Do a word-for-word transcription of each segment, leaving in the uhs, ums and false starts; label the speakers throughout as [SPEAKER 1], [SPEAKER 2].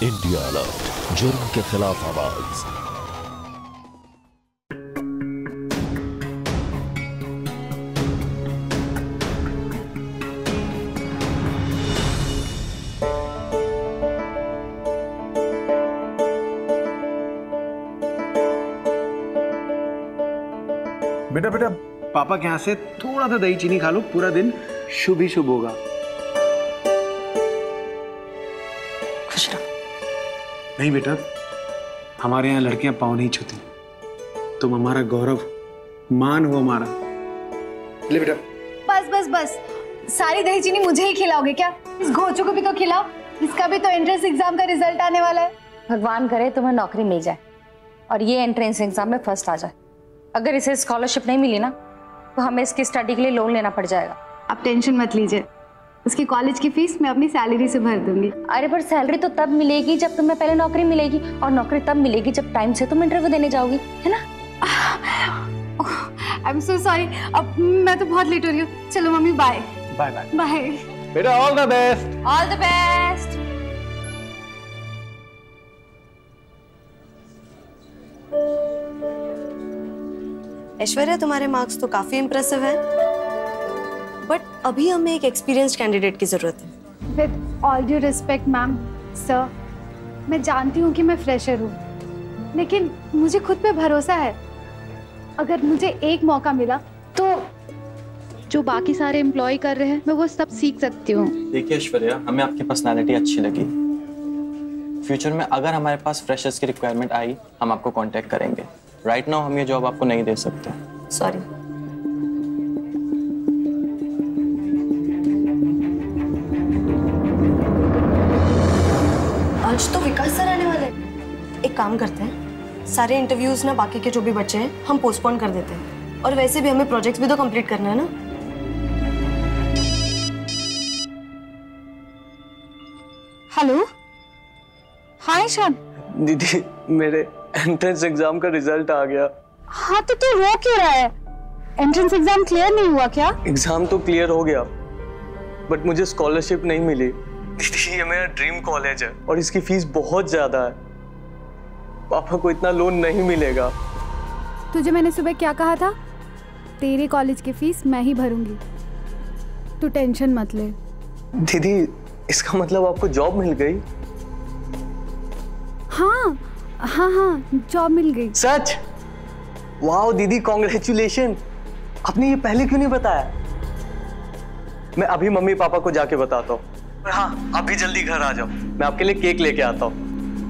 [SPEAKER 1] India alert, जुर्म के खिलाफ आवाज।
[SPEAKER 2] बेटा बेटा पापा के यहाँ से थोड़ा सा दही चीनी खा लो, पूरा दिन शुभ ही शुभ होगा।
[SPEAKER 3] खुश रहो।
[SPEAKER 2] नहीं बेटा, हमारे यहाँ लड़कियां पाँव नहीं छूती। तुम हमारा गौरव, मान हो हमारा। ले बेटा।
[SPEAKER 4] बस बस बस, सारी दही चीनी मुझे ही खिलाओगे क्या? इस घोचू को भी तो खिलाओ, इसका भी तो एंट्रेंस एग्जाम का रिजल्ट आने वाला है।
[SPEAKER 3] भगवान करे तुम्हें नौकरी मिल जाए और ये एंट्रेंस एग्जाम में फर्स्ट आ जाए। अगर इसे स्कॉलरशिप नहीं मिली ना तो हमें इसकी स्टडी के लिए लोन लेना पड़ जाएगा।
[SPEAKER 4] आप टेंशन मत लीजिए, उसकी कॉलेज की फीस मैं अपनी सैलरी से भर दूंगी।
[SPEAKER 3] अरे पर सैलरी तो तब मिलेगी जब तुम्हें पहले नौकरी मिलेगी, और नौकरी तब मिलेगी जब टाइम से तुम इंटरव्यू देने जाओगी, है ना?
[SPEAKER 4] आई एम सो सॉरी, अब मैं तो बहुत लेट हो रही हूँ। चलो मम्मी, बाय
[SPEAKER 2] बाय बाय
[SPEAKER 4] बाय।
[SPEAKER 2] बेटा all the best.
[SPEAKER 3] All the best.
[SPEAKER 5] Aishwarya, तुम्हारे मार्क्स तो काफी इम्प्रेसिव हैं, बट अभी हमें एक एक्सपीरियंस्ड कैंडिडेट की जरूरत है।
[SPEAKER 4] With all due respect ma'am sir, मैं जानती हूँ कि मैं फ्रेशर हूँ, लेकिन मुझे खुद पे भरोसा है। अगर मुझे एक मौका मिला तो जो बाकी सारे एम्प्लॉय कर रहे हैं मैं वो सब सीख सकती हूँ।
[SPEAKER 6] देखिए ऐश्वर्या, हमें आपकी पर्सनालिटी अच्छी लगी। फ्यूचर में अगर हमारे पास फ्रेशर्स की रिक्वायरमेंट आई, हम आपको कांटेक्ट करेंगे। राइट नाउ हम ये जॉब आपको नहीं दे सकते।
[SPEAKER 5] सॉरी। आज तो विकास सर आने वाले हैं। एक काम करते हैं, सारे इंटरव्यूज ना बाकी के जो भी बच्चे हैं हम पोस्टपोन कर देते हैं, और वैसे भी हमें प्रोजेक्ट्स भी तो कंप्लीट करना है ना।
[SPEAKER 4] Hello, hi Ishaan.
[SPEAKER 6] दीदी, मेरे एंट्रेंस एग्जाम का रिजल्ट आ गया।
[SPEAKER 4] हाँ तो तू रो क्यों रहा है? एंट्रेंस एग्जाम क्लियर नहीं हुआ क्या?
[SPEAKER 6] एग्जाम तो क्लियर हो गया, बट मुझे स्कॉलरशिप नहीं मिली। दीदी, ये मेरा ड्रीम कॉलेज है और इसकी फीस बहुत ज्यादा है। पापा को इतना लोन नहीं मिलेगा।
[SPEAKER 4] तुझे मैंने सुबह क्या कहा था? तेरे कॉलेज की फीस मैं ही भरूंगी, तू टेंशन मत ले।
[SPEAKER 6] दीदी, इसका मतलब आपको जॉब मिल गई?
[SPEAKER 4] हाँ हाँ हाँ, जॉब मिल गई।
[SPEAKER 6] सच? वाओ दीदी, कॉन्ग्रेचुलेशन। आपने ये पहले क्यों नहीं बताया? मैं अभी मम्मी पापा को जाके बताता हूँ। हाँ, अभी जल्दी घर आ जाओ, मैं आपके लिए केक लेके आता हूँ।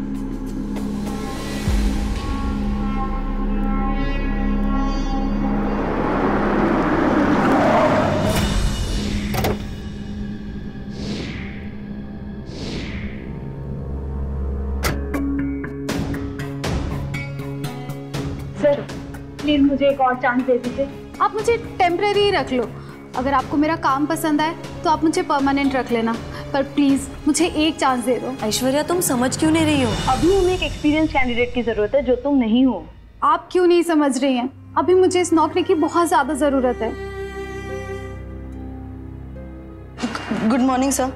[SPEAKER 4] सर प्लीज मुझे एक और चांस दे दीजिए। आप मुझे टेम्परेरी ही रख लो, अगर आपको मेरा काम पसंद आए तो आप मुझे परमानेंट रख लेना, पर प्लीज मुझे एक चांस दे दो।
[SPEAKER 5] ऐश्वर्या, तुम समझ क्यों नहीं रही हो?
[SPEAKER 3] अभी हमें एक एक्सपीरियंस कैंडिडेट की जरूरत है जो तुम नहीं हो।
[SPEAKER 4] आप क्यों नहीं समझ रही हैं? अभी मुझे इस नौकरी की बहुत ज्यादा जरूरत है।
[SPEAKER 5] Good morning sir.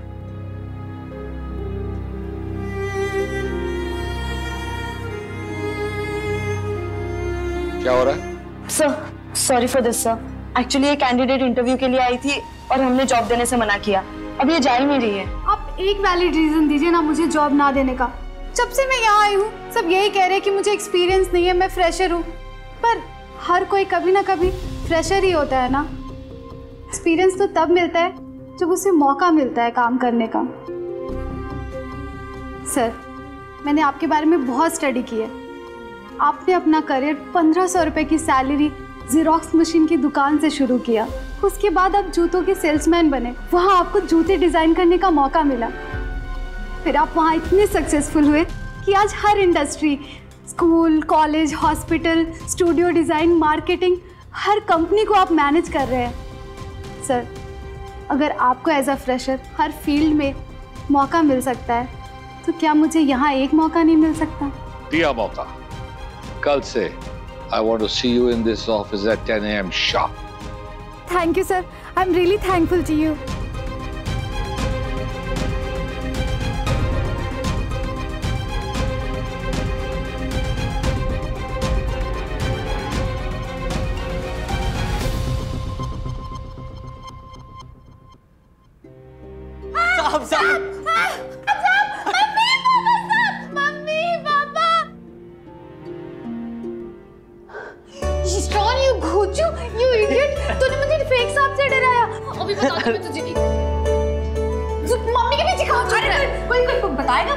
[SPEAKER 7] क्या हो रहा है?
[SPEAKER 5] Sir sorry for this sir, actually ये कैंडिडेट इंटरव्यू के लिए आई थी और हमने जॉब देने से मना किया। अब ये जा ही नहीं रही है।
[SPEAKER 4] आप एक वैलिड रीजन दीजिए ना मुझे जॉब ना देने का। जब से मैं यहाँ आई हूँ सब यही कह रहे हैं कि मुझे एक्सपीरियंस नहीं है, मैं फ्रेशर हूँ, पर हर कोई कभी ना कभी फ्रेशर ही होता है ना। एक्सपीरियंस तो तब मिलता है जब उसे मौका मिलता है काम करने का। सर, मैंने आपके बारे में बहुत स्टडी की है। आपने अपना करियर पंद्रह सौ रुपए की सैलरी जीरोक्स मशीन की दुकान से शुरू किया, उसके बाद आप जूतों के सेल्समैन बने, वहाँ आपको जूते डिजाइन करने का मौका मिला, फिर आप वहाँ इतने सक्सेसफुल हुए कि आज हर industry, school, college, hospital, studio design, marketing, हर कंपनी को आप मैनेज कर रहे हैं। सर, अगर आपको एज अ फ्रेशर हर फील्ड में मौका मिल सकता है तो क्या मुझे यहाँ एक मौका नहीं मिल सकता?
[SPEAKER 7] दिया मौका। कल से I want to see you in this office at ten A M sharp.
[SPEAKER 4] Thank you, sir. I'm really thankful to you.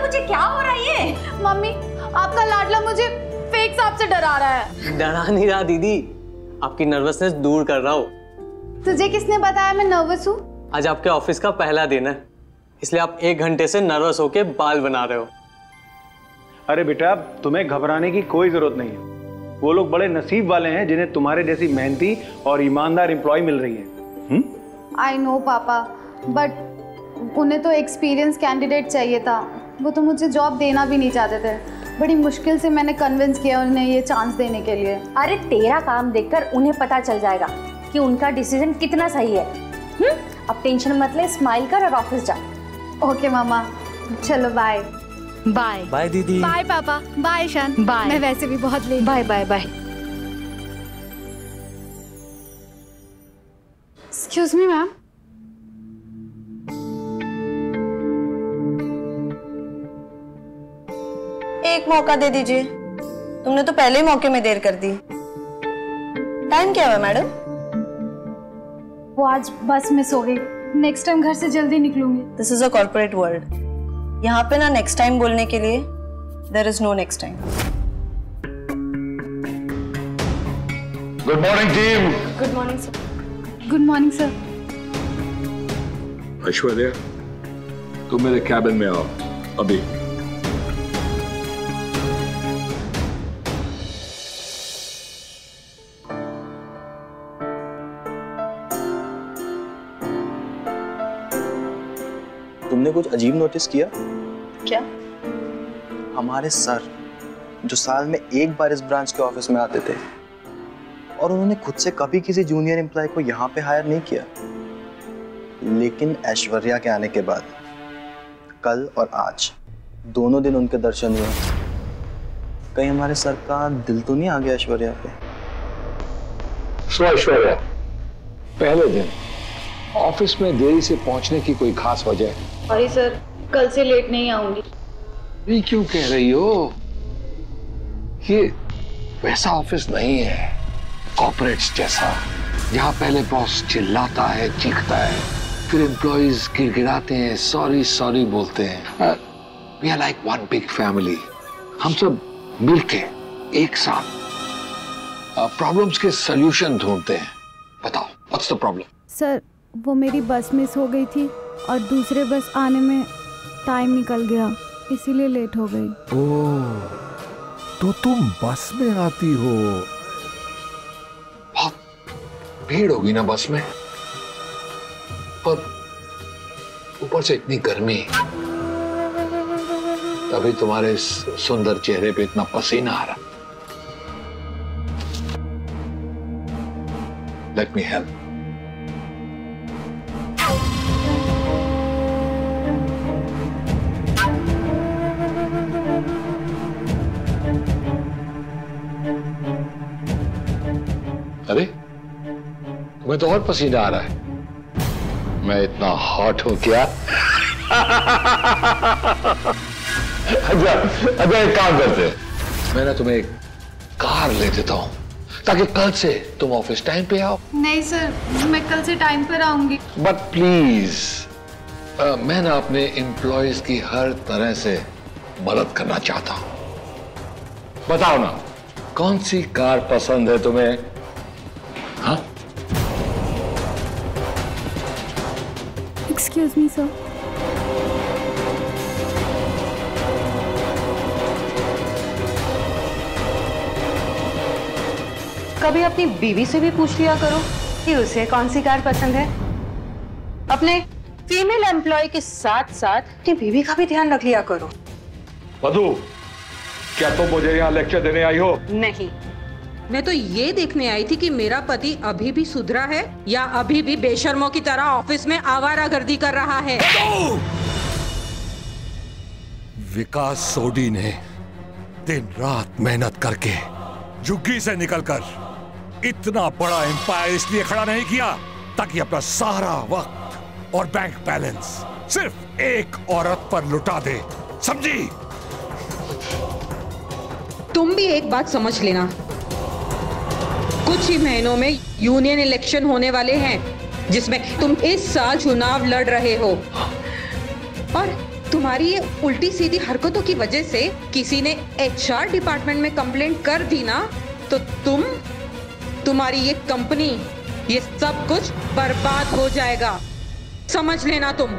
[SPEAKER 3] मुझे क्या हो रहा है ये?
[SPEAKER 4] मम्मी, आपका लाडला मुझे फेक सांप से डरा रहा है।
[SPEAKER 6] डरा नहीं रहा दीदी, आपकी नर्वसनेस दूर कर रहा हूँ।
[SPEAKER 4] तुझे किसने बताया मैं नर्वस हूँ?
[SPEAKER 6] आज आपके ऑफिस का पहला दिन है, इसलिए आप एक घंटे से नर्वस होके बाल बना रहे हो।
[SPEAKER 2] अरे बेटा, तुम्हें घबराने की कोई जरूरत नहीं है। वो लोग बड़े नसीब वाले हैं जिन्हें तुम्हारे जैसी मेहनती और ईमानदार एम्प्लॉय मिल रही है।
[SPEAKER 4] आई नो पापा, बट उन्हें तो एक्सपीरियंस कैंडिडेट चाहिए था। वो तो मुझे जॉब देना भी नहीं चाहते थे। बड़ी मुश्किल से मैंने कन्विंस किया उन्हें ये चांस देने के लिए।
[SPEAKER 3] अरे तेरा काम देखकर उन्हें पता चल जाएगा कि उनका डिसीजन कितना सही है। हम्म, अब टेंशन मत ले, स्माइल कर और ऑफिस जा।
[SPEAKER 4] ओके मामा, चलो बाय।
[SPEAKER 3] बाय
[SPEAKER 6] बाय दीदी।
[SPEAKER 4] बाय पापा। बाय ईशान।
[SPEAKER 3] बाय।
[SPEAKER 4] मैं वैसे भी बहुत late.
[SPEAKER 3] Bye bye bye.
[SPEAKER 4] Excuse me ma'am.
[SPEAKER 5] एक मौका दे दीजिए, तुमने तो पहले ही मौके में देर कर दी। टाइम क्या हुआ मैडम?
[SPEAKER 4] वो आज बस मिस हो गई। नेक्स्ट टाइम घर से जल्दी निकलूंगी।
[SPEAKER 5] This is a corporate world. यहाँ पे ना नेक्स्ट टाइम बोलने के लिए there is no next time.
[SPEAKER 7] Good morning team.
[SPEAKER 5] Good morning sir.
[SPEAKER 4] Good morning sir.
[SPEAKER 7] Aishwarya, तुम मेरे कैबिन में आओ अभी।
[SPEAKER 6] तुमने कुछ अजीब नोटिस किया?
[SPEAKER 5] क्या?
[SPEAKER 6] हमारे सर जो साल में एक बार इस ब्रांच के ऑफिस में आते थे और उन्होंने खुद से कभी किसी जूनियर एम्प्लॉय को यहाँ पे हायर नहीं किया, लेकिन ऐश्वर्या के आने के बाद कल और आज दोनों दिन उनके दर्शन हुए। कहीं हमारे सर का दिल तो नहीं आ गया ऐश्वर्या पे?
[SPEAKER 7] सो ऐश्वर्या, पहले दिन ऑफिस में देरी से पहुंचने की कोई खास वजह?
[SPEAKER 4] सॉरी सर, कल से लेट नहीं आऊंगी।
[SPEAKER 7] ये क्यों कह रही हो? ये वैसा ऑफिस नहीं है कॉर्पोरेट्स जैसा, जहां पहले बॉस चिल्लाता है, चीखता है, फिर एम्प्लॉइज गिड़गिड़ाते हैं, सॉरी सॉरी बोलते हैं। We are like one big family. हम सब मिलके एक साथ प्रॉब्लम्स के सॉल्यूशन ढूंढते हैं। बताओ, व्हाट्स द प्रॉब्लम?
[SPEAKER 4] सर, वो मेरी बस मिस हो गई थी और दूसरे बस आने में टाइम निकल गया, इसीलिए लेट हो गई।
[SPEAKER 1] ओह, तो तुम बस में आती हो?
[SPEAKER 7] बहुत भीड़ होगी ना बस में, और ऊपर से इतनी गर्मी, तभी तुम्हारे सुंदर चेहरे पे इतना पसीना आ रहा। Let me help. अरे, तुम्हें तो और पसीना आ रहा है। मैं इतना हॉट हूं क्या? अच्छा अच्छा, एक काम करते हैं, मैं ना तुम्हें एक कार ले देता हूं ताकि कल से तुम ऑफिस टाइम पे आओ।
[SPEAKER 4] नहीं सर, मैं कल से टाइम पर आऊंगी।
[SPEAKER 7] बट प्लीज, मैं ना अपने एम्प्लॉयज की हर तरह से मदद करना चाहता हूं। बताओ ना, कौन सी कार पसंद है तुम्हें? हाँ?
[SPEAKER 4] Excuse me sir.
[SPEAKER 8] कभी अपनी बीवी से भी पूछ लिया करो कि उसे कौन सी कार पसंद है। अपने फीमेल एम्प्लॉय के साथ साथ अपनी बीवी का भी ध्यान रख लिया करो।
[SPEAKER 7] मधु, क्या तुम मुझे यहाँ लेक्चर देने आई हो?
[SPEAKER 8] नहीं, मैं तो ये देखने आई थी कि मेरा पति अभी भी सुधरा है या अभी भी बेशर्मों की तरह ऑफिस में आवारागर्दी कर रहा है।
[SPEAKER 1] विकास सोडी ने दिन रात मेहनत करके झुग्गी से निकलकर इतना बड़ा एम्पायर इसलिए खड़ा नहीं किया ताकि अपना सारा वक्त और बैंक बैलेंस सिर्फ एक औरत पर लुटा दे, समझी?
[SPEAKER 8] तुम भी एक बात समझ लेना, कुछ ही महीनों में यूनियन इलेक्शन होने वाले हैं जिसमें तुम इस साल चुनाव लड़ रहे हो, और
[SPEAKER 9] तुम्हारी ये उल्टी सीधी हरकतों की वजह से किसी ने एचआर डिपार्टमेंट में कंप्लेंट कर दी ना, तो तुम, तुम्हारी ये कंपनी, ये सब कुछ बर्बाद हो जाएगा, समझ लेना तुम।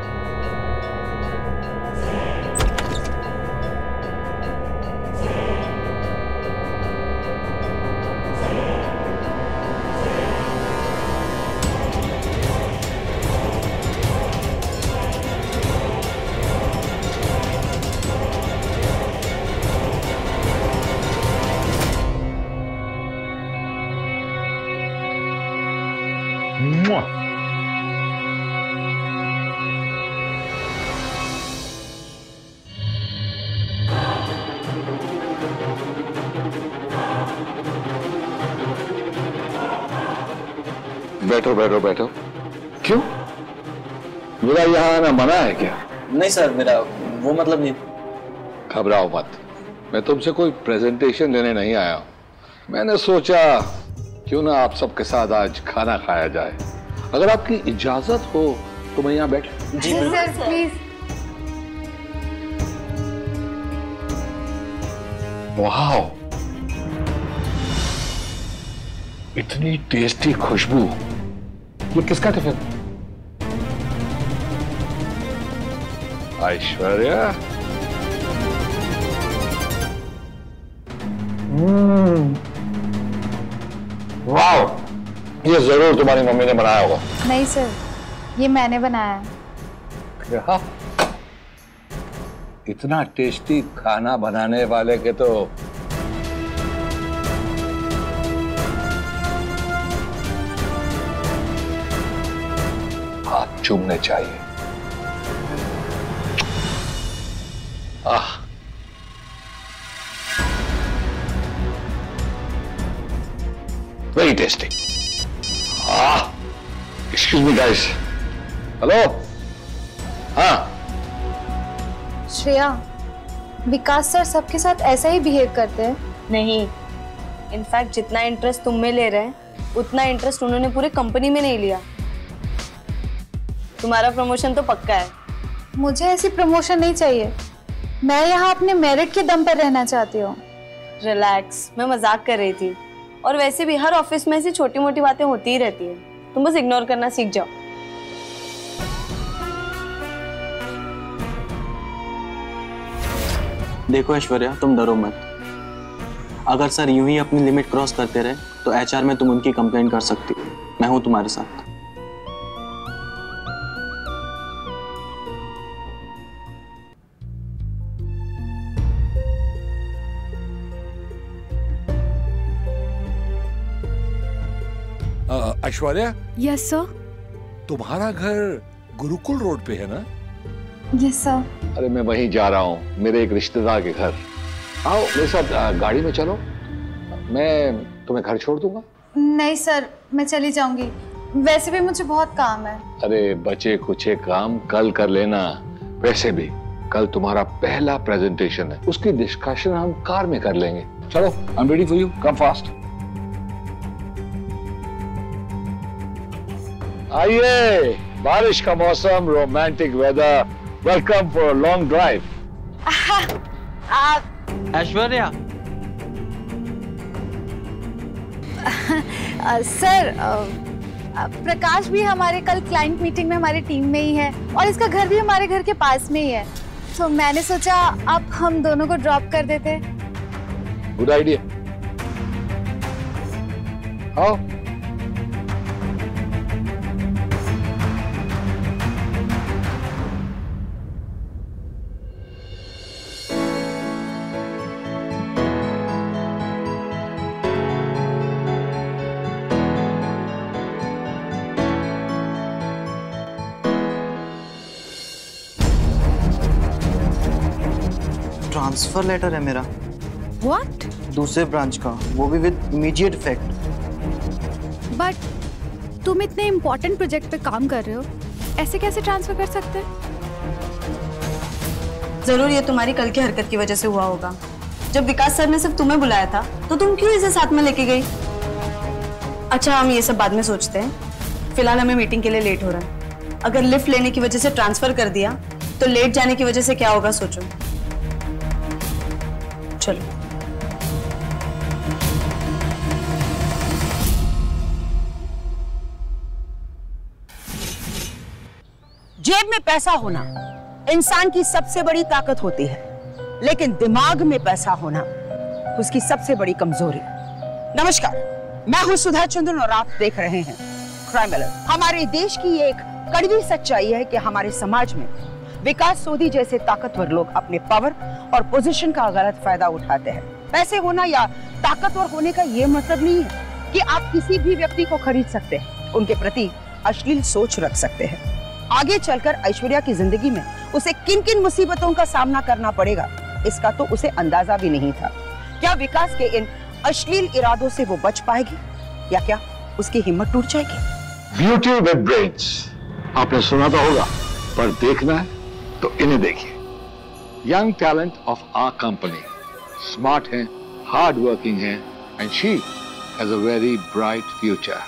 [SPEAKER 7] बैठो बैठो बैठो। क्यों, मेरा यहाँ आना मना है क्या?
[SPEAKER 6] नहीं सर, मेरा वो मतलब नहीं।
[SPEAKER 7] घबराओ मत, मैं तुमसे कोई प्रेजेंटेशन लेने नहीं आया हूं। मैंने सोचा क्यों ना आप सबके साथ आज खाना खाया जाए। अगर आपकी इजाजत हो तो मैं यहाँ बैठ।
[SPEAKER 4] जी सर, प्लीज।
[SPEAKER 7] वाह, इतनी टेस्टी खुशबू। ये किसका टिफिन? ऐश्वर्या। हम्म, वाह, ये जरूर तुम्हारी मम्मी ने बनाया होगा।
[SPEAKER 4] नहीं सर, ये मैंने बनाया है।
[SPEAKER 7] क्या? इतना टेस्टी खाना बनाने वाले के तो हाथ चूमने चाहिए। Ah, very tasty. Ah, excuse me guys. Hello. हाँ
[SPEAKER 4] श्रेया, विकास सर सबके साथ ऐसा ही बिहेव करते हैं?
[SPEAKER 5] नहीं, इनफैक्ट जितना इंटरेस्ट तुम में ले रहे हैं उतना इंटरेस्ट उन्होंने पूरे कंपनी में नहीं लिया। तुम्हारा प्रमोशन तो पक्का है।
[SPEAKER 4] मुझे ऐसी प्रमोशन नहीं चाहिए, मैं यहाँ अपने मेरिट के दम पर रहना चाहती हूँ।
[SPEAKER 5] रिलैक्स, मैं मजाक कर रही थी। और वैसे भी हर ऑफिस में ऐसी छोटी मोटी बातें होती ही रहती है, तुम बस इग्नोर करना सीख जाओ।
[SPEAKER 6] देखो ऐश्वर्या, तुम डरो मत। अगर सर यूं ही अपनी लिमिट क्रॉस करते रहे तो एचआर में तुम उनकी कंप्लेंट कर सकती हो। मैं हूं तुम्हारे साथ।
[SPEAKER 1] ऐश्वर्या।
[SPEAKER 4] Yes sir.
[SPEAKER 1] तुम्हारा घर गुरुकुल रोड पे है ना?
[SPEAKER 4] Yes sir.
[SPEAKER 7] अरे मैं वहीं जा रहा हूँ, मेरे एक रिश्तेदार के घर। आओ मेरे साथ गाड़ी में चलो, मैं तुम्हें घर छोड़ दूंगा।
[SPEAKER 4] नहीं सर, मैं चली जाऊंगी, वैसे भी मुझे बहुत काम है।
[SPEAKER 7] अरे बचे कुछ काम कल कर लेना। वैसे भी कल तुम्हारा पहला प्रेजेंटेशन है, उसकी डिस्कशन हम कार में कर लेंगे। चलो, I am ready for you, come fast. आइए, बारिश का मौसम, romantic weather, welcome for long drive.
[SPEAKER 6] Aishwarya.
[SPEAKER 4] Sir, Prakash भी हमारे कल क्लाइंट मीटिंग में हमारी टीम में ही है और इसका घर भी हमारे घर के पास में ही है, तो मैंने सोचा आप हम दोनों को ड्रॉप कर देते।
[SPEAKER 7] Good idea. आओ।
[SPEAKER 6] ट्रांसफर लेटर है मेरा।
[SPEAKER 4] व्हाट?
[SPEAKER 6] दूसरे ब्रांच का, वो भी विद इमीडिएट इफेक्ट।
[SPEAKER 4] बट तुम इतने इम्पोर्टेंट प्रोजेक्ट पे काम कर रहे हो, ऐसे कैसे ट्रांसफर कर सकते हैं?
[SPEAKER 5] जरूर ये तुम्हारी कल की हरकत की वजह से हुआ होगा। जब विकास सर ने सिर्फ तुम्हें बुलाया था तो तुम क्यों इसे साथ में लेके गई? अच्छा, हम ये सब बाद में सोचते हैं, फिलहाल हमें मीटिंग के लिए लेट हो रहा है। अगर लिफ्ट लेने की वजह से ट्रांसफर कर दिया तो लेट जाने की वजह से क्या होगा सोचो। चलो।
[SPEAKER 10] जेब में पैसा होना इंसान की सबसे बड़ी ताकत होती है, लेकिन दिमाग में पैसा होना उसकी सबसे बड़ी कमजोरी। नमस्कार, मैं हूं सुधा चंद्रन और आप देख रहे हैं क्राइम अलर्ट। हमारे देश की एक कड़वी सच्चाई है कि हमारे समाज में विकास सोधी जैसे ताकतवर लोग अपने पावर और पोजीशन का गलत फायदा उठाते हैं। पैसे होना या ताकतवर होने का ये मतलब नहीं है कि आप किसी भी व्यक्ति को खरीद सकते हैं, उनके प्रति अश्लील सोच रख सकते हैं। आगे चलकर ऐश्वर्या की जिंदगी में उसे किन किन मुसीबतों का सामना करना पड़ेगा, इसका तो उसे अंदाजा भी नहीं था। क्या विकास के इन अश्लील इरादों से वो बच पाएगी या क्या उसकी हिम्मत टूट जाएगी?
[SPEAKER 7] ब्यूटी विद ब्रेन्स, आपने सुना तो होगा, पर देखना है तो इन्हें देखिए। Young talent of our company, smart है, हार्ड वर्किंग है, and she has a very bright future.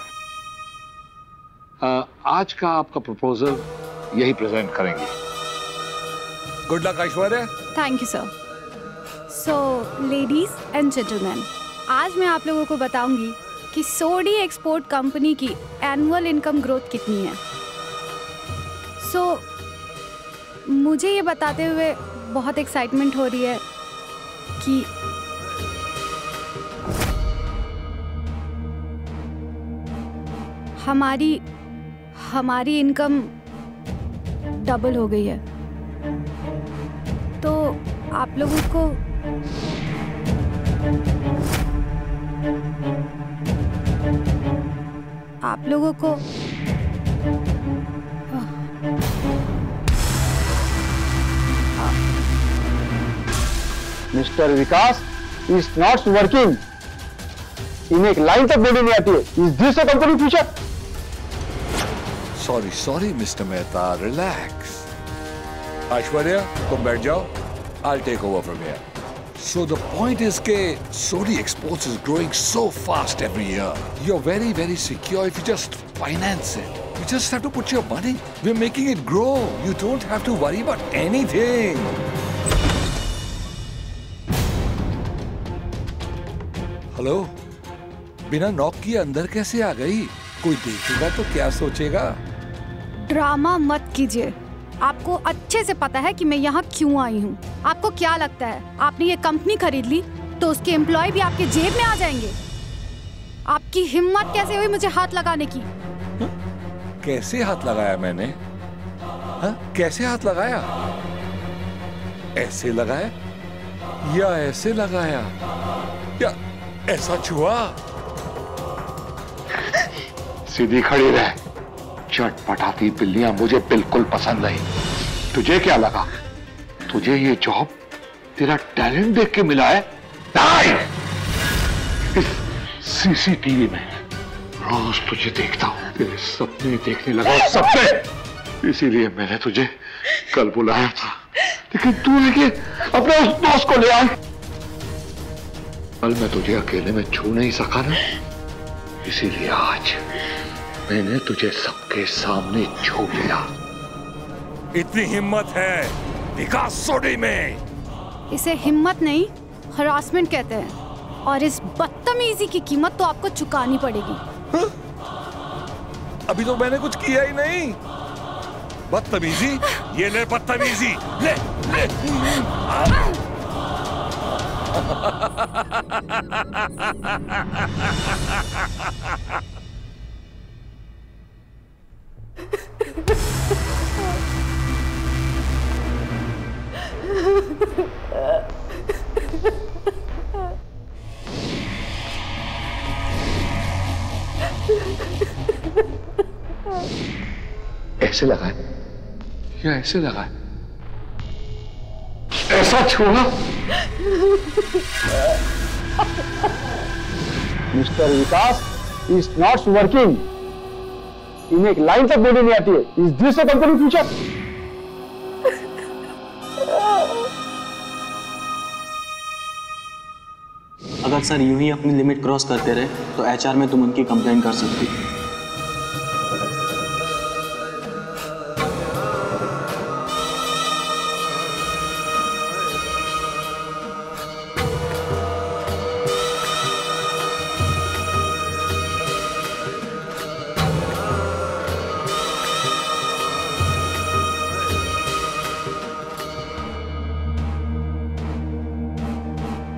[SPEAKER 7] आज का आपका प्रपोजल यही प्रेजेंट करेंगे।
[SPEAKER 1] Good luck Aishwarya.
[SPEAKER 4] Thank you sir. So ladies and gentleman, आज मैं आप लोगों को बताऊंगी कि सोडी एक्सपोर्ट कंपनी की एनुअल इनकम ग्रोथ कितनी है। सो so, मुझे ये बताते हुए बहुत एक्साइटमेंट हो रही है कि हमारी हमारी इनकम डबल हो गई है। तो आप लोगों को आप लोगों को
[SPEAKER 2] mister Vikas is not working. इन्हें एक लाइन तक बोलनी नहीं आती है। Is this a company future?
[SPEAKER 1] Sorry sorry mister Mehta, relax. Aishwarya तुम बैठ जाओ, I'll take over from here. So the point is that Sodi Exports is growing so fast every year. You're very, very secure if you just finance it. You just have to put your money. We're making it grow. You don't have to worry about anything. Hello, बिना knock किए अंदर कैसे आ गई? कोई देखेगा तो क्या सोचेगा?
[SPEAKER 4] ड्रामा मत कीजिए। आपको अच्छे से पता है कि मैं यहाँ क्यों आई हूँ। आपको क्या लगता है आपने ये कंपनी खरीद ली तो उसके एम्प्लॉय भी आपके जेब में आ जाएंगे? आपकी हिम्मत कैसे हुई मुझे हाथ लगाने की?
[SPEAKER 1] हा? कैसे हाथ लगाया मैंने? हा? कैसे हाथ लगाया? ऐसे लगाया या ऐसे लगाया या ऐसा छुआ?
[SPEAKER 7] सीधी खड़ी रह। चटपटाती बिल्लियां मुझे बिल्कुल पसंद नहीं। तुझे क्या लगा तुझे ये जॉब तेरा टैलेंट देख के मिला है? नहीं! इस सीसीटीवी में रोज तुझे देखता हूं, तेरे सपने देखने लगा। सपने, इसीलिए मैंने तुझे कल बुलाया था, लेकिन तू लेके अपने उस दोस्त को ले आई। कल मैं तुझे अकेले में छू नहीं सका ना, इसीलिए आज मैंने तुझे सबके सामने छू लिया।
[SPEAKER 1] इतनी हिम्मत है विकास सोडी में?
[SPEAKER 4] इसे हिम्मत नहीं, हरासमेंट कहते हैं, और इस बदतमीजी की कीमत तो आपको चुकानी पड़ेगी।
[SPEAKER 1] हा? अभी तो मैंने कुछ किया ही नहीं। बदतमीजी? ये ले बदतमीजी, ले ले।
[SPEAKER 7] ऐसे लगाए या ऐसे लगाए? ऐसा छुआ?
[SPEAKER 2] Mister Vikas is not working. इन्हें एक लाइन तक बोलनी नहीं आती है। Is this a company future?
[SPEAKER 11] अगर सर यूं ही अपनी लिमिट क्रॉस करते रहे तो एचआर में तुम उनकी कंप्लेंट कर सकती।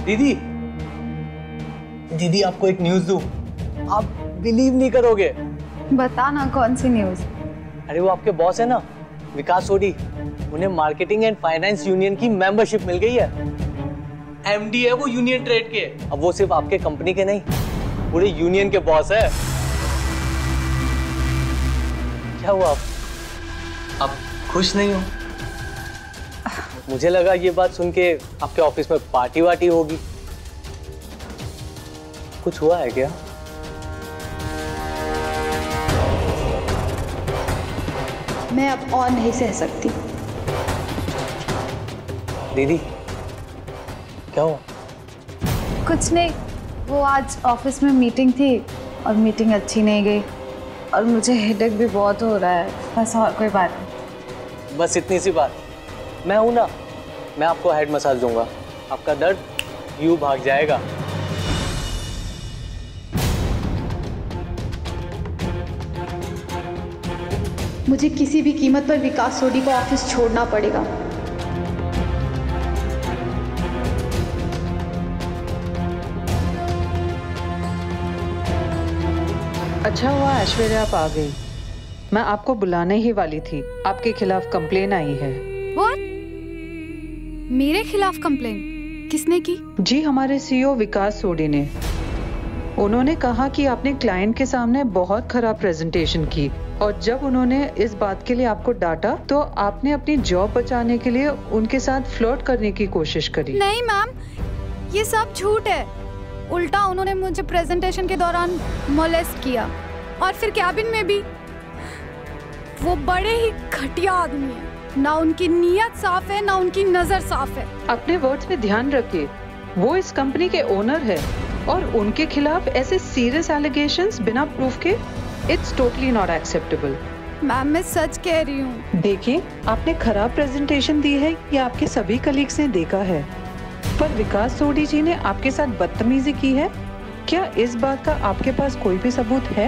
[SPEAKER 6] दीदी दीदी आपको एक न्यूज़ दूं, आप बिलीव नहीं करोगे।
[SPEAKER 4] बता ना, कौन सी न्यूज़?
[SPEAKER 6] अरे वो आपके बॉस है ना, विकास सोडी, उन्हें मार्केटिंग एंड फाइनेंस यूनियन की मेंबरशिप मिल गई है। एमडी है वो यूनियन ट्रेड के। अब वो सिर्फ आपके कंपनी के नहीं, पूरे यूनियन के बॉस है। क्या हुआ आप? आप खुश नहीं हो? मुझे लगा ये बात सुन के आपके ऑफिस में पार्टी वार्टी होगी। कुछ हुआ है क्या?
[SPEAKER 4] मैं अब और नहीं सह सकती।
[SPEAKER 6] दीदी क्या हुआ?
[SPEAKER 4] कुछ नहीं, वो आज ऑफिस में मीटिंग थी और मीटिंग अच्छी नहीं गई और मुझे हेडेक भी बहुत हो रहा है, बस और कोई बात नहीं।
[SPEAKER 6] बस इतनी सी बात। मैं हूं ना, मैं आपको हेड मसाज दूंगा, आपका दर्द यूं भाग जाएगा।
[SPEAKER 4] मुझे किसी भी कीमत पर विकास सोडी को ऑफिस छोड़ना पड़ेगा।
[SPEAKER 9] अच्छा हुआ ऐश्वर्या आप आ गई। मैं आपको बुलाने ही वाली थी, आपके खिलाफ कंप्लेन आई है।
[SPEAKER 4] What? मेरे खिलाफ कंप्लेन? किसने की?
[SPEAKER 9] जी हमारे सीईओ विकास सोडी ने। उन्होंने कहा कि आपने क्लाइंट के सामने बहुत खराब प्रेजेंटेशन की और जब उन्होंने इस बात के लिए आपको डांटा तो आपने अपनी जॉब बचाने के लिए उनके साथ फ्लर्ट करने की कोशिश करी।
[SPEAKER 4] नहीं मैम, ये सब झूठ है। उल्टा उन्होंने मुझे प्रेजेंटेशन के दौरान मोलेस्ट किया और फिर कैबिन में भी। वो बड़े ही घटिया आदमी है, ना उनकी नीयत साफ है ना उनकी नजर साफ है।
[SPEAKER 9] अपने वर्ड्स पे ध्यान रखिए, वो इस कंपनी के ओनर है और उनके खिलाफ ऐसे सीरियस एलिगेशंस बिना प्रूफ के it's totally not acceptable.
[SPEAKER 4] Ma'am मैं सच कह रही हूँ।
[SPEAKER 9] देखिए आपने खराब प्रेजेंटेशन दी है, ये आपके सभी कलीग्स ने देखा है, पर विकास सोडी जी ने आपके साथ बदतमीजी की है। क्या इस बात का आपके पास कोई भी सबूत है?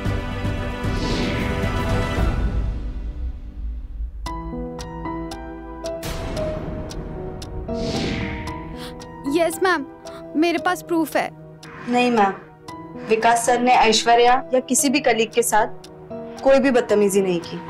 [SPEAKER 4] यस मैम, मेरे पास प्रूफ है।
[SPEAKER 5] नहीं मैम, विकास सर ने ऐश्वर्या या किसी भी कलीग के साथ कोई भी बदतमीजी नहीं की।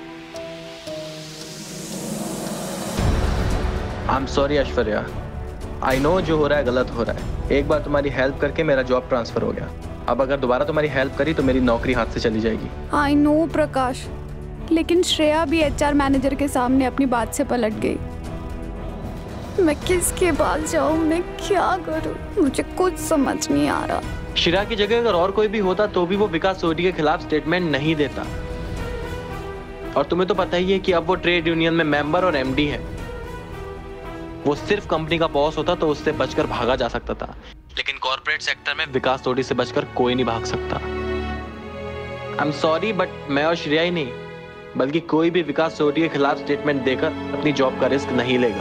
[SPEAKER 11] I am sorry Aishwarya, I know जो हो रहा है गलत हो रहा है। एक बार तुम्हारी हेल्प करके मेरा जॉब ट्रांसफर हो गया, अब अगर दोबारा तुम्हारी हेल्प करी तो मेरी नौकरी हाथ से चली जाएगी।
[SPEAKER 4] आई नो प्रकाश, लेकिन श्रेया भी एचआर मैनेजर के सामने अपनी बात से पलट गई। मैं किसके पास जाऊं, मैं क्या करूं, मुझे कुछ समझ नहीं आ रहा।
[SPEAKER 11] श्रेया की जगह अगर और कोई भी होता तो भी वो विकास सोडी के खिलाफ स्टेटमेंट नहीं देता। और तुम्हें तो पता ही है कि अब वो ट्रेड यूनियन में मेंबर और एमडी है। वो सिर्फ कंपनी का बॉस होता तो उससे बचकर भागा जा सकता था, लेकिन कॉर्पोरेट सेक्टर में विकास सोडी से बचकर कोई नहीं भाग सकता। आई एम सॉरी बट मैं और श्रेया ही नहीं बल्कि कोई भी विकास सोडी के खिलाफ स्टेटमेंट देकर अपनी जॉब का रिस्क नहीं लेगा।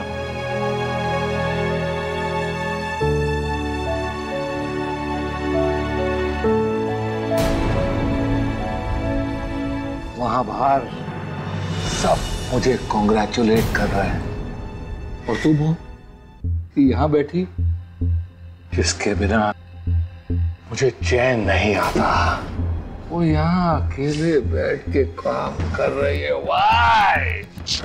[SPEAKER 7] वहां बाहर सब मुझे कॉन्ग्रेचुलेट कर रहे हैं और तुम हो यहां बैठी जिसके बिना मुझे चैन नहीं आता। वो यहाँ अकेले बैठ के काम कर रही है। वाई?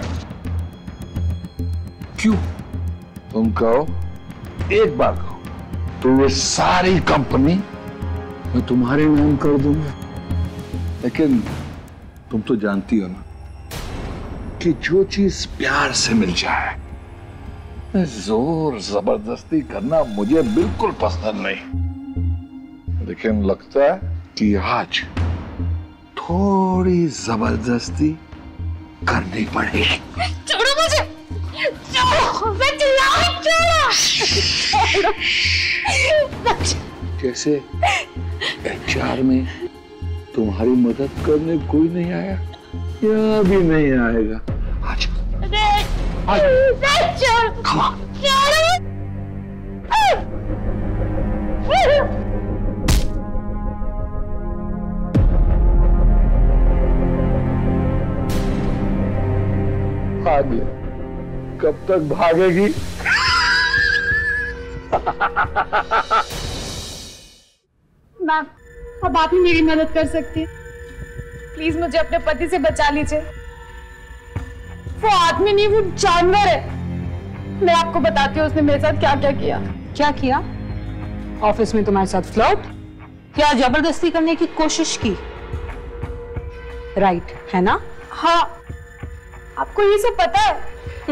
[SPEAKER 7] क्यों? तुम कहो, एक बार कहो तो ये सारी कंपनी मैं तुम्हारे नाम कर दूंगा। लेकिन तुम तो जानती हो ना कि जो चीज प्यार से मिल जाए, जोर जबरदस्ती करना मुझे बिल्कुल पसंद नहीं। लेकिन लगता है कि आज थोड़ी जबरदस्ती करनी पड़ेगी।
[SPEAKER 12] छोड़ो मुझे, छोड़ो, मैं चिल्लाऊं, छोड़ो।
[SPEAKER 7] जैसे एचआर में तुम्हारी मदद करने कोई नहीं आया, या भी नहीं आएगा। आज आज छोड़ो, भाग ले, कब तक भागेगी?
[SPEAKER 4] मैम, अब आप ही मेरी मदद कर सकती हैं। प्लीज मुझे अपने पति से बचा लीजिए। वो आदमी नहीं, वो जानवर है। मैं आपको बताती हूँ उसने मेरे साथ क्या क्या किया।
[SPEAKER 8] क्या किया? ऑफिस में तुम्हारे साथ फ्लर्ट? क्या जबरदस्ती करने की कोशिश की? राइट है ना?
[SPEAKER 4] हाँ, आपको ये सब पता है?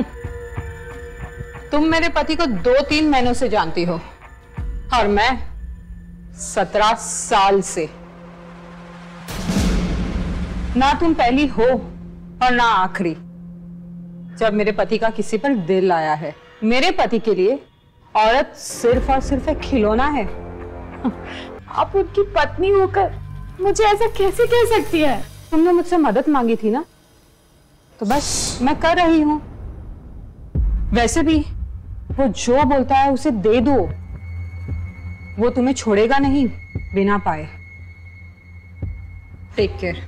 [SPEAKER 8] तुम मेरे पति को दो तीन महीनों से जानती हो और मैं सत्रह साल से। ना तुम पहली हो और ना आखिरी जब मेरे पति का किसी पर दिल आया है। मेरे पति के लिए औरत सिर्फ और सिर्फ एक खिलौना है।
[SPEAKER 4] आप उनकी पत्नी होकर मुझे ऐसा कैसे कह सकती है?
[SPEAKER 8] तुमने मुझसे मदद मांगी थी ना, तो बस मैं कर रही हूं। वैसे भी वो जो बोलता है उसे दे दो, वो तुम्हें छोड़ेगा नहीं बिना पाए। Take care.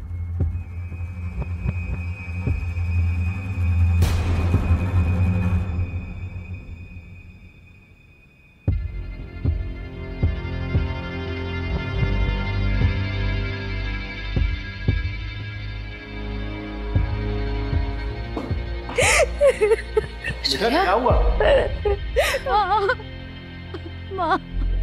[SPEAKER 2] क्या हुआ?
[SPEAKER 4] माँ,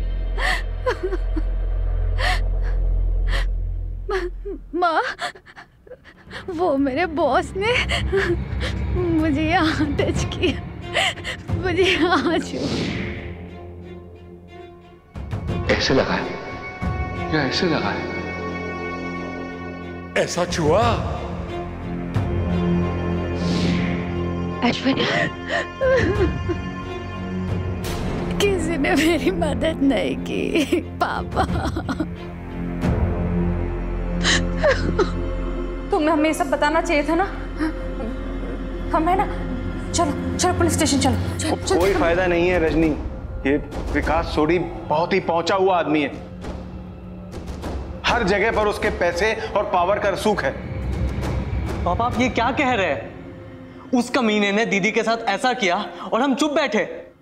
[SPEAKER 4] माँ, वो मेरे बॉस ने मुझे यहाँ टच किया, मुझे यहाँ छू।
[SPEAKER 7] ऐसे लगा है या ऐसे लगा है?
[SPEAKER 1] ऐसा छुआ?
[SPEAKER 4] किसी ने मेरी मदद नहीं की पापा।
[SPEAKER 3] तुम्हें हमें सब बताना चाहिए था ना। हमें ना, चलो चलो पुलिस स्टेशन चलो, चलो, चलो।
[SPEAKER 2] कोई फायदा नहीं है रजनी, ये विकास सोडी बहुत ही पहुंचा हुआ आदमी है। हर जगह पर उसके पैसे और पावर का रसूख है।
[SPEAKER 6] पापा आप ये क्या कह रहे हैं? उस कमीने ने दीदी के साथ ऐसा किया और हम चुप बैठे।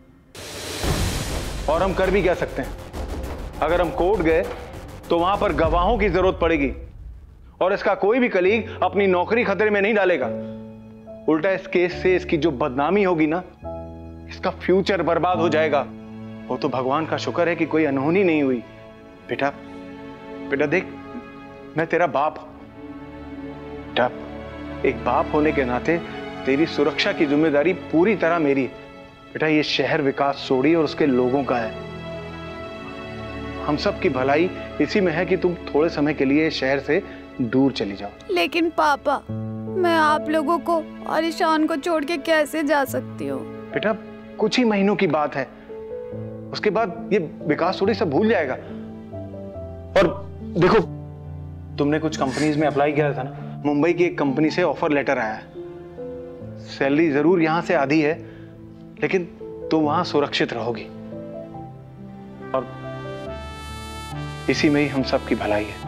[SPEAKER 2] और हम कर भी क्या सकते हैं? अगर हम कोर्ट गए तो वहां पर गवाहों की जरूरत पड़ेगी और इसका कोई भी कलीग अपनी नौकरी खतरे में नहीं डालेगा। उल्टा इस केस से इसकी जो बदनामी होगी ना, इसका फ्यूचर बर्बाद हो जाएगा। वो तो भगवान का शुक्र है कि कोई अनहोनी नहीं हुई। बेटा बेटा देख, मैं तेरा बाप हूं। बेटा, एक बाप होने के नाते तेरी सुरक्षा की जिम्मेदारी पूरी तरह मेरी है। बेटा, ये शहर विकास सोडी और उसके लोगों का है। हम सब की भलाई इसी में है कि तुम थोड़े समय के लिए शहर से दूर चली जाओ।
[SPEAKER 4] लेकिन पापा, मैं आप लोगों को और ईशान को छोड़ के कैसे जा सकती हूँ?
[SPEAKER 2] बेटा, कुछ ही महीनों की बात है, उसके बाद ये विकास सोडी सब भूल जाएगा। और देखो, तुमने कुछ कंपनीज में अप्लाई किया था ना, मुंबई की एक कंपनी से ऑफर लेटर आया है। सैलरी जरूर यहां से आधी है, लेकिन तुम वहां सुरक्षित रहोगी और इसी में ही हम सब की भलाई है।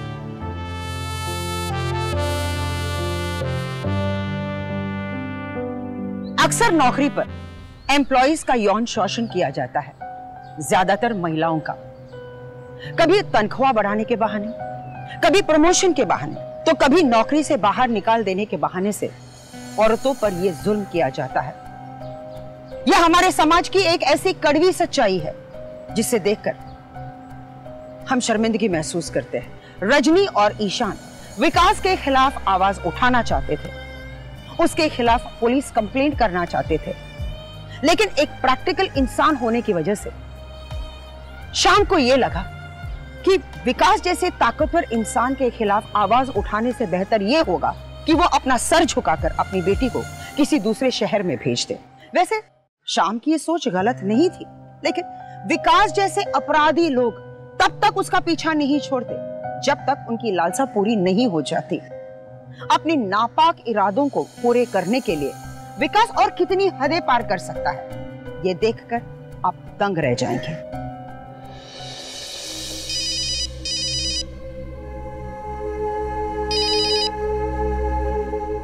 [SPEAKER 10] अक्सर नौकरी पर एम्प्लॉइज का यौन शोषण किया जाता है, ज्यादातर महिलाओं का। कभी तनख्वाह बढ़ाने के बहाने, कभी प्रमोशन के बहाने, तो कभी नौकरी से बाहर निकाल देने के बहाने से औरतों पर यह जुल्म किया जाता है। यह हमारे समाज की एक ऐसी कड़वी सच्चाई है जिसे देखकर हम शर्मिंदगी महसूस करते हैं। रजनी और ईशान विकास के खिलाफ आवाज उठाना चाहते थे, उसके खिलाफ पुलिस कंप्लेंट करना चाहते थे, लेकिन एक प्रैक्टिकल इंसान होने की वजह से शाम को यह लगा कि विकास जैसे ताकतवर इंसान के खिलाफ आवाज उठाने से बेहतर यह होगा कि वो अपना सर झुकाकर अपनी बेटी को किसी दूसरे शहर में भेज दे। वैसे शाम की ये सोच गलत नहीं थी, लेकिन विकास जैसे अपराधी लोग तब तक उसका पीछा नहीं छोड़ते जब तक उनकी लालसा पूरी नहीं हो जाती। अपने नापाक इरादों को पूरे करने के लिए विकास और कितनी हदें पार कर सकता है, ये देखकर आप दंग रह जाएंगे।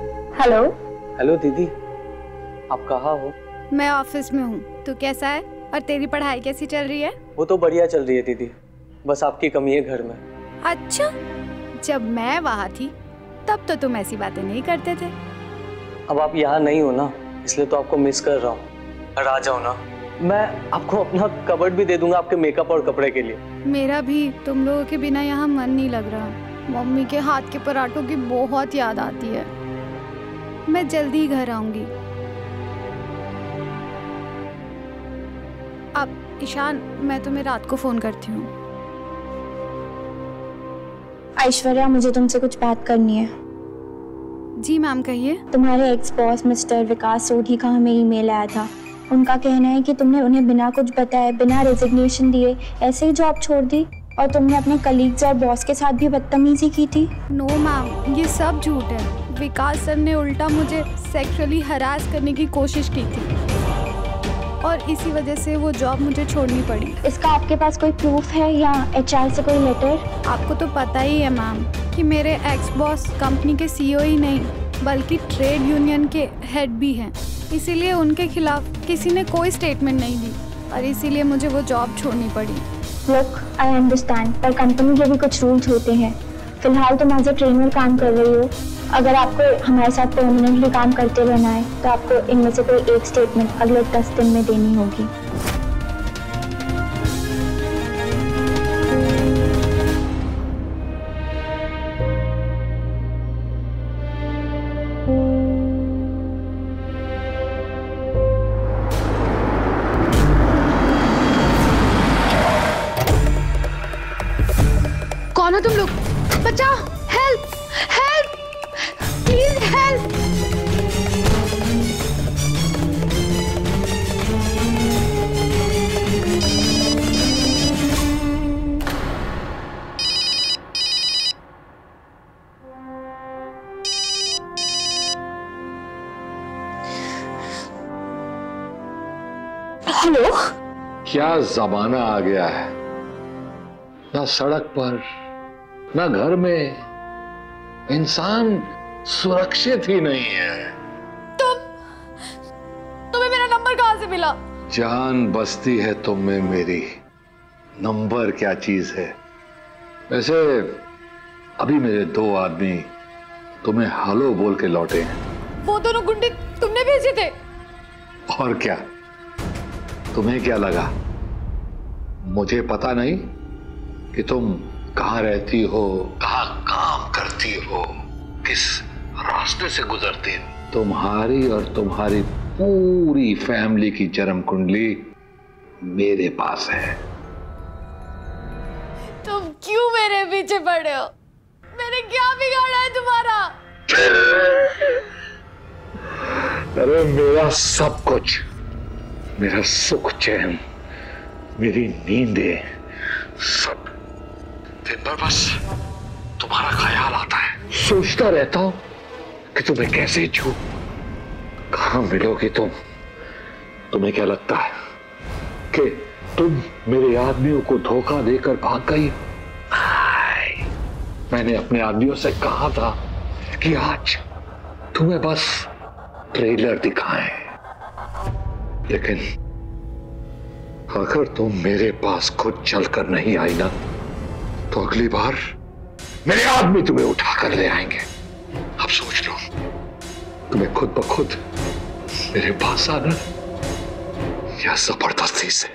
[SPEAKER 4] हेलो।
[SPEAKER 6] हेलो दीदी, आप कहाँ हो?
[SPEAKER 4] मैं ऑफिस में हूँ। तू कैसा है? और तेरी पढ़ाई कैसी चल रही है?
[SPEAKER 6] वो तो बढ़िया चल रही है दीदी, बस आपकी कमी है घर में।
[SPEAKER 4] अच्छा, जब मैं वहाँ थी तब तो तुम ऐसी बातें नहीं करते थे।
[SPEAKER 6] अब आप यहाँ नहीं हो ना, इसलिए तो आपको मिस कर रहा हूँ। घर आ जाओ ना, मैं आपको अपना कबर्ड भी दे दूंगा आपके मेकअप और कपड़े के लिए।
[SPEAKER 4] मेरा भी तुम लोगों के बिना यहाँ मन नहीं लग रहा। मम्मी के हाथ के पराठों की बहुत याद आती है। मैं जल्दी ही घर आऊंगी। अब ईशान, मैं तुम्हें रात को फोन करती हूँ।
[SPEAKER 13] ऐश्वर्या, मुझे तुमसे कुछ बात करनी है।
[SPEAKER 4] जी मैम, कहिए।
[SPEAKER 13] तुम्हारे ex boss mister Vikas Sodhi का हमें ईमेल आया था। उनका कहना है कि तुमने उन्हें बिना कुछ बताए, बिना रेजिग्नेशन दिए ऐसे ही जॉब छोड़ दी और तुमने अपने कलीग्स और बॉस के साथ भी बदतमीजी की थी।
[SPEAKER 4] नो मैम, ये सब झूठ है। विकास सर ने उल्टा मुझे सेक्सुअली हरास करने की कोशिश की थी और इसी वजह से वो जॉब मुझे छोड़नी पड़ी।
[SPEAKER 13] इसका आपके पास कोई प्रूफ है या एचआर से कोई लेटर?
[SPEAKER 4] आपको तो पता ही है मैम कि मेरे एक्स बॉस कंपनी के सीईओ ही नहीं बल्कि ट्रेड यूनियन के हेड भी हैं। इसीलिए उनके खिलाफ किसी ने कोई स्टेटमेंट नहीं दी और इसीलिए मुझे वो जॉब छोड़नी पड़ी।
[SPEAKER 13] लुक, आई अंडरस्टैंड, पर कंपनी के भी कुछ रूल्स होते हैं। फिलहाल तुम एज ए ट्रेनर काम कर रही हो। अगर आपको हमारे साथ परमानेंटली काम करते रहना है तो आपको इनमें से कोई एक स्टेटमेंट अगले दस दिन में देनी होगी।
[SPEAKER 4] कौन हो तुम लोग? बचाओ! Help! Help! Please help!
[SPEAKER 13] Hello.
[SPEAKER 7] क्या जमाना आ गया है, ना सड़क पर ना घर में इंसान सुरक्षित ही नहीं है।
[SPEAKER 4] तुम तुम्हें मेरा नंबर कहां से मिला?
[SPEAKER 7] जान बसती है तुम में मेरी, नंबर क्या चीज है। वैसे अभी मेरे दो आदमी तुम्हें हेलो बोल के लौटे हैं।
[SPEAKER 4] वो दोनों गुंडे तुमने भेजे थे?
[SPEAKER 7] और क्या, तुम्हें क्या लगा मुझे पता नहीं कि तुम कहां रहती हो, कहां काम करती हो, किस रास्ते से गुजरती हो। तुम्हारी और तुम्हारी पूरी फैमिली की जन्म कुंडली मेरे पास है।
[SPEAKER 4] तुम क्यों मेरे पीछे पड़े हो? मैंने क्या बिगाड़ा है तुम्हारा?
[SPEAKER 7] अरे मेरा सब कुछ, मेरा सुख चैन, मेरी नींदें, सब दिन भर बस तुम्हारा ख्याल आता है। सोचता रहता हूं कि तुम्हें कैसे छू, कहां मिलोगी तुम। तुम्हें क्या लगता है कि तुम मेरे आदमियों को धोखा देकर भाग गई? मैंने अपने आदमियों से कहा था कि आज तुम्हें बस ट्रेलर दिखाएं, लेकिन अगर तुम मेरे पास खुद चलकर नहीं आई ना तो अगली बार मेरे आदमी तुम्हें उठाकर ले आएंगे। अब सोच लो, तुम्हें खुद ब खुद मेरे पास आना या जबरदस्ती से।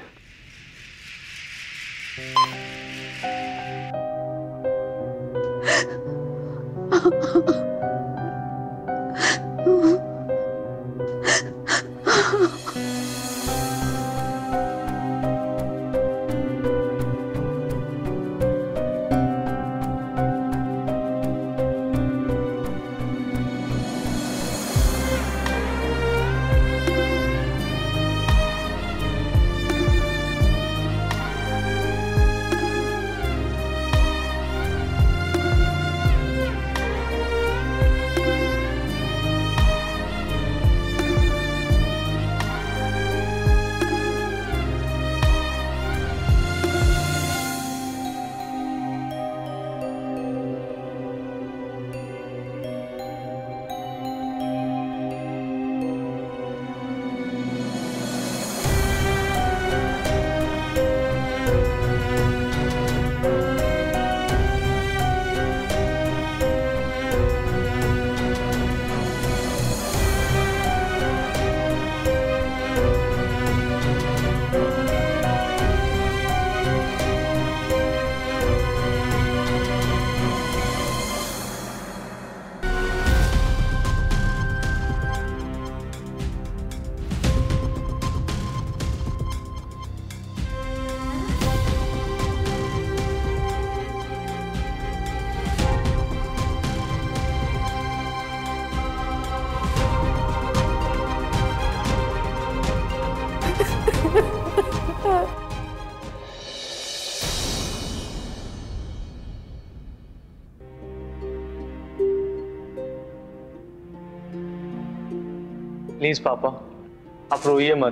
[SPEAKER 6] प्लीज पापा, आप रोइए मत।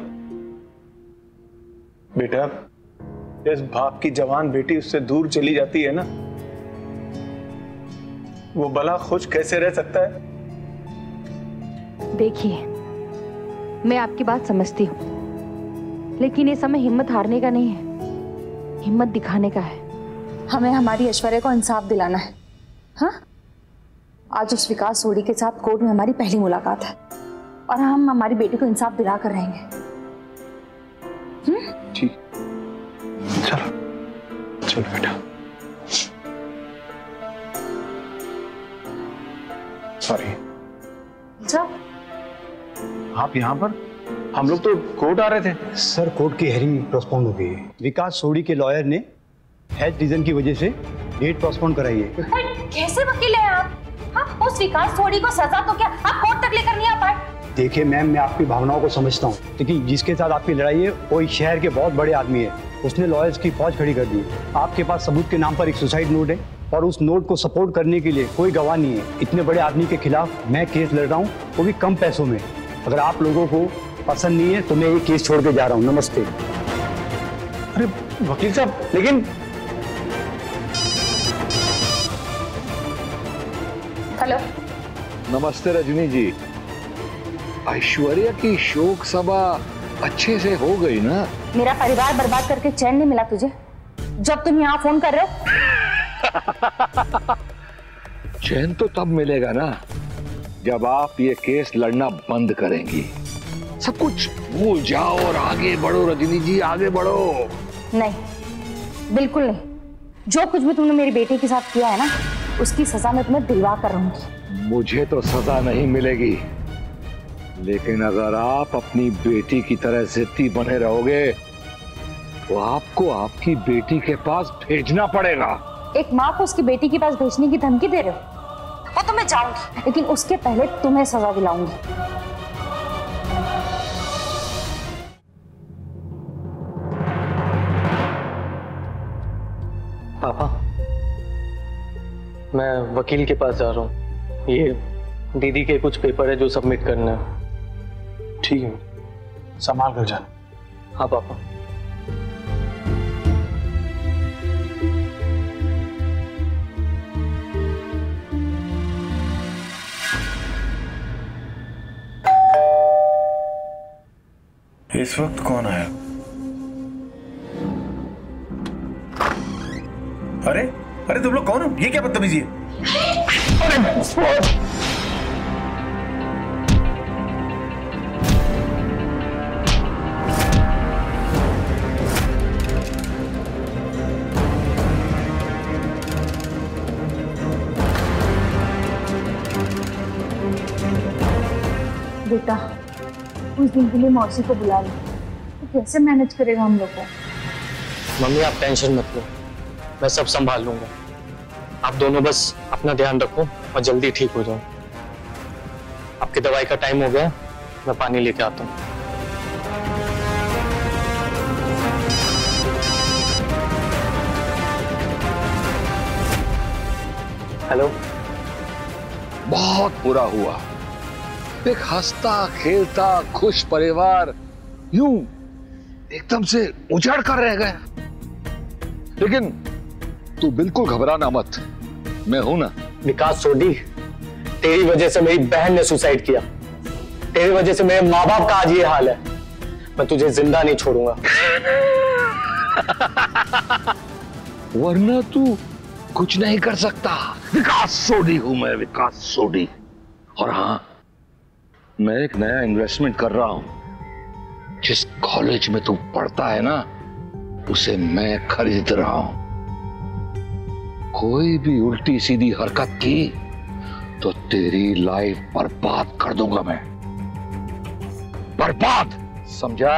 [SPEAKER 2] बेटा, इस बाप की जवान बेटी उससे दूर चली जाती है ना, वो भला खुश कैसे रह सकता है?
[SPEAKER 3] देखिए, मैं आपकी बात समझती हूँ, लेकिन ये समय हिम्मत हारने का नहीं है, हिम्मत दिखाने का है। हमें हमारी ऐश्वर्या को इंसाफ दिलाना है। हाँ, आज उस विकास सोडी के साथ कोर्ट में हमारी पहली मुलाकात है और हम हमारी बेटी को इंसाफ दिला कर रहेंगे।
[SPEAKER 2] ठीक, चलो चलो बेटा। सॉरी।
[SPEAKER 3] जब
[SPEAKER 2] आप यहाँ पर? हम लोग तो कोर्ट आ रहे थे।
[SPEAKER 14] सर, कोर्ट की हेयरिंग पोस्टपोन हो गई है। विकास सोडी के लॉयर ने हेल्थ रीजन की वजह से डेट पोस्टपोन कराई है।
[SPEAKER 3] कैसे वकील हैं आप? हाँ, उस विकास सोडी को सजा तो क्या आप कोर्ट तक लेकर नहीं आ पाए?
[SPEAKER 14] देखिए मैम, मैं आपकी भावनाओं को समझता हूँ, लेकिन जिसके साथ आपकी लड़ाई है वो एक शहर के बहुत बड़े आदमी है। उसने लॉयर्स की फौज खड़ी कर दी। आपके पास सबूत के नाम पर एक सुसाइड नोट है और उस नोट को सपोर्ट करने के लिए कोई गवाह नहीं है। इतने बड़े आदमी के खिलाफ मैं केस लड़ रहा हूँ, वो भी कम पैसों में। अगर आप लोगों को पसंद नहीं है तो मैं ये केस छोड़ के जा रहा हूँ। नमस्ते।
[SPEAKER 2] अरे वकील साहब, लेकिन
[SPEAKER 3] हेलो।
[SPEAKER 7] नमस्ते रजनी जी। ऐश्वर्या की शोक सभा अच्छे से हो गई ना?
[SPEAKER 3] मेरा परिवार बर्बाद करके चैन नहीं मिला तुझे जब तुम यहाँ फोन कर रहे हो?
[SPEAKER 7] चैन तो तब मिलेगा ना जब आप ये केस लड़ना बंद करेंगी। सब कुछ भूल जाओ और आगे बढ़ो रजनी जी, आगे बढ़ो।
[SPEAKER 3] नहीं, बिल्कुल नहीं। जो कुछ भी तुमने मेरी बेटी के साथ किया है ना, उसकी सजा मैं तुम्हें दिलवा कर रहूंगी।
[SPEAKER 7] मुझे तो सजा नहीं मिलेगी, लेकिन अगर आप अपनी बेटी की तरह जिद्दी बने रहोगे तो आपको आपकी बेटी के पास भेजना पड़ेगा।
[SPEAKER 3] एक माँ को उसकी बेटी के पास भेजने की धमकी दे रहे हो? वो तो मैं जाऊंगी, लेकिन उसके पहले तुम्हें सजा दिलाऊंगी।
[SPEAKER 6] पापा, मैं वकील के पास जा रहा हूँ। ये दीदी के कुछ पेपर है जो सबमिट करना है।
[SPEAKER 2] ठीक है, संभाल कर जाना।
[SPEAKER 6] हाँ पापा।
[SPEAKER 2] इस वक्त कौन आया? अरे अरे तुम लोग कौन हो? ये क्या बदतमीजी है? अरे
[SPEAKER 3] बेटा, उस दिन के लिए मौसी को बुला लो, तो कैसे मैनेज करेगा हम लोग को?
[SPEAKER 6] मम्मी आप टेंशन मत लो, मैं सब संभाल लूंगा। आप दोनों बस अपना ध्यान रखो और जल्दी ठीक हो जाओ। आपकी दवाई का टाइम हो गया, मैं पानी लेके आता हूँ। हेलो।
[SPEAKER 7] बहुत बुरा हुआ। एक हंसता खेलता खुश परिवार यूं एकदम से उजड़ कर रह गया। लेकिन तू बिल्कुल घबराना मत, मैं हूं ना।
[SPEAKER 6] विकास सोडी, तेरी वजह से मेरी बहन ने सुसाइड किया, तेरी वजह से मेरे माँ बाप का आज ये हाल है। मैं तुझे जिंदा नहीं छोड़ूंगा।
[SPEAKER 7] वरना तू कुछ नहीं कर सकता। विकास सोडी हूं मैं, विकास सोडी। और हाँ, मैं एक नया इन्वेस्टमेंट कर रहा हूं। जिस कॉलेज में तू पढ़ता है ना, उसे मैं खरीद रहा हूं। कोई भी उल्टी सीधी हरकत की तो तेरी लाइफ बर्बाद कर दूंगा मैं, बर्बाद, समझा?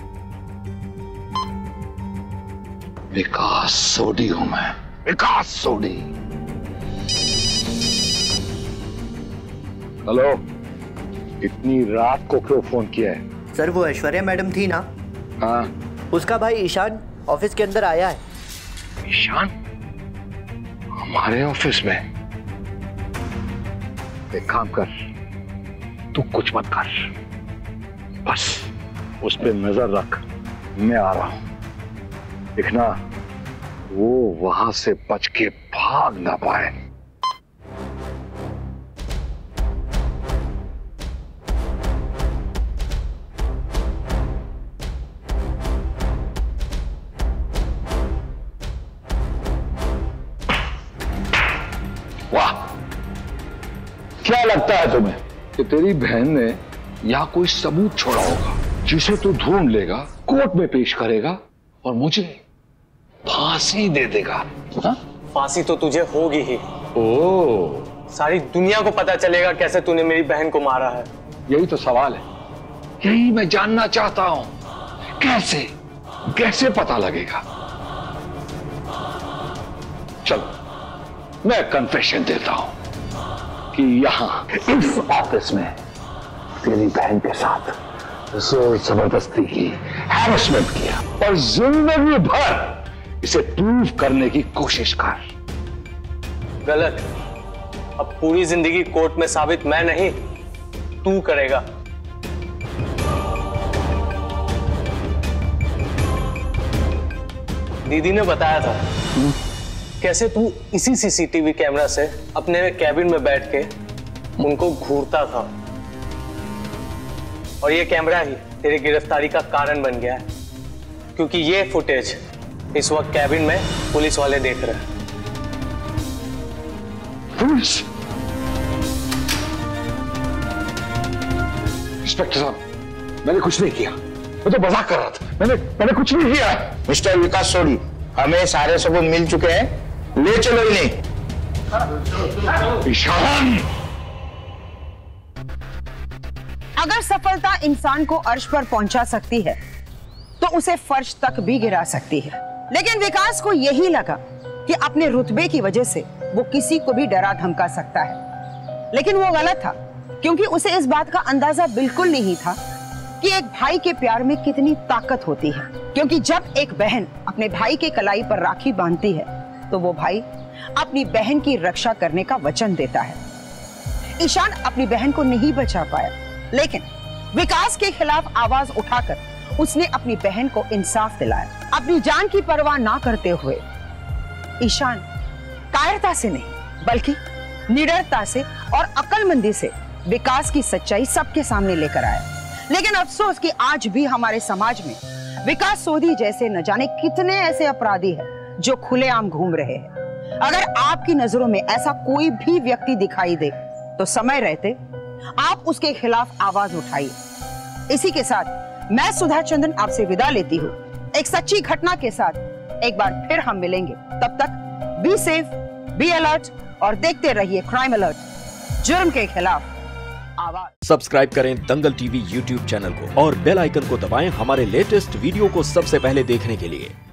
[SPEAKER 7] विकास सोडी हूं मैं, विकास सोडी। हेलो, इतनी रात को क्यों फोन किया है?
[SPEAKER 15] सर, वो ऐश्वर्या मैडम थी ना,
[SPEAKER 7] हाँ,
[SPEAKER 15] उसका भाई ईशान ऑफिस के अंदर आया है।
[SPEAKER 7] ईशान हमारे ऑफिस में? एक काम कर, तू कुछ मत कर, बस उस पे नजर रख, मैं आ रहा हूं। देखना वो वहां से बच के भाग ना पाए। वाह, क्या लगता है तुम्हें कि तेरी बहन ने यहां कोई सबूत छोड़ा होगा जिसे तू ढूंढ लेगा, कोर्ट में पेश करेगा और मुझे फांसी दे देगा? हा?
[SPEAKER 6] फांसी तो तुझे होगी ही।
[SPEAKER 7] ओ,
[SPEAKER 6] सारी दुनिया को पता चलेगा कैसे तूने मेरी बहन को मारा है।
[SPEAKER 7] यही तो सवाल है, यही मैं जानना चाहता हूं। कैसे कैसे पता लगेगा? चलो मैं कन्फेशन देता हूं कि यहां इस ऑफिस में तेरी बहन के साथ जोर जबरदस्ती की, हैरेसमेंट किया और जिंदगी भर इसे प्रूव करने की कोशिश कर।
[SPEAKER 6] गलत। अब पूरी जिंदगी कोर्ट में साबित मैं नहीं, तू करेगा। दीदी ने बताया था कैसे तू इसी सीसीटीवी कैमरा से अपने कैबिन में बैठ के उनको घूरता था, और ये कैमरा ही तेरी गिरफ्तारी का कारण बन गया है, क्योंकि ये फुटेज इस वक्त कैबिन में पुलिस वाले देख रहे हैं।
[SPEAKER 7] पुलिस? इंस्पेक्टर साहब, मैंने कुछ नहीं किया, मैं तो मजाक कर रहा था। मैंने मैंने कुछ नहीं किया।
[SPEAKER 16] मिस्टर विकास सोडी, हमें सारे सबूत मिल चुके हैं, ले चलो इन्हें।
[SPEAKER 7] ईशान,
[SPEAKER 10] अगर सफलता इंसान को अर्श पर पहुंचा सकती है तो उसे फर्श तक भी गिरा सकती है, लेकिन विकास को यही लगा कि अपने रुतबे की वजह से वो किसी को भी डरा धमका सकता है, लेकिन वो गलत था, क्योंकि उसे इस बात का अंदाजा बिल्कुल नहीं था कि एक भाई के प्यार में कितनी ताकत होती है। क्योंकि जब एक बहन अपने भाई के कलाई पर राखी बांधती है तो वो भाई अपनी बहन की रक्षा करने का वचन देता है। ईशान अपनी बहन को नहीं बचा पाया, लेकिन विकास के खिलाफ आवाज उठाकर उसने अपनी बहन को इंसाफ दिलाया। अपनी जान की परवाह ना करते हुए ईशान कायरता से नहीं बल्कि निडरता से और अक्लमंदी से विकास की सच्चाई सबके सामने लेकर आया। लेकिन अफसोस कि आज भी हमारे समाज में विकास सोडी जैसे न जाने कितने ऐसे अपराधी हैं जो खुलेआम घूम रहे हैं। अगर आपकी नजरों में ऐसा कोई भी व्यक्ति दिखाई दे तो समय रहते आप उसके खिलाफ आवाज उठाइए। इसी के साथ मैं सुधा चंद्रन आपसे विदा लेती हूँ। एक सच्ची घटना के साथ एक बार फिर हम मिलेंगे। तब तक बी सेफ, बी अलर्ट और देखते रहिए क्राइम अलर्ट, जुर्म के खिलाफ आवाज।
[SPEAKER 17] सब्सक्राइब करें दंगल टीवी यूट्यूब चैनल को और बेल आइकन को दबाएं हमारे लेटेस्ट वीडियो को सबसे पहले देखने के लिए।